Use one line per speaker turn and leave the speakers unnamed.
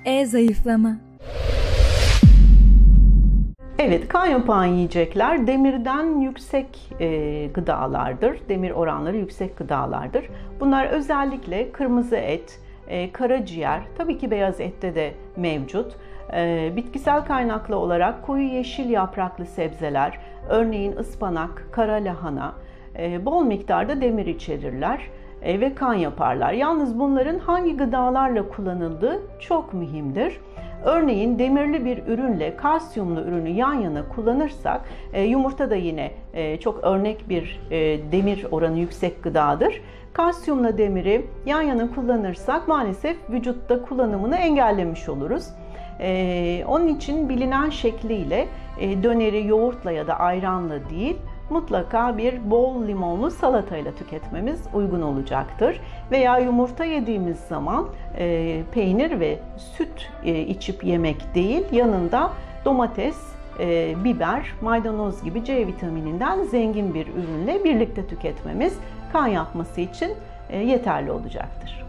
Zayıflama.
Evet, kan yapan yiyecekler demirden yüksek gıdalardır. Demir oranları yüksek gıdalardır. Bunlar özellikle kırmızı et, karaciğer, tabii ki beyaz ette de mevcut. Bitkisel kaynaklı olarak koyu yeşil yapraklı sebzeler, örneğin ıspanak, kara lahana, bol miktarda demir içerirler ve kan yaparlar. Yalnız bunların hangi gıdalarla kullanıldığı çok mühimdir. Örneğin demirli bir ürünle kalsiyumlu ürünü yan yana kullanırsak, yumurta da yine çok örnek bir demir oranı yüksek gıdadır. Kalsiyumla demiri yan yana kullanırsak maalesef vücutta kullanımını engellemiş oluruz. Onun için bilinen şekliyle döneri yoğurtla ya da ayranla değil, mutlaka bir bol limonlu salatayla tüketmemiz uygun olacaktır. Veya yumurta yediğimiz zaman peynir ve süt içip yemek değil, yanında domates, biber, maydanoz gibi C vitamininden zengin bir ürünle birlikte tüketmemiz kan yapması için yeterli olacaktır.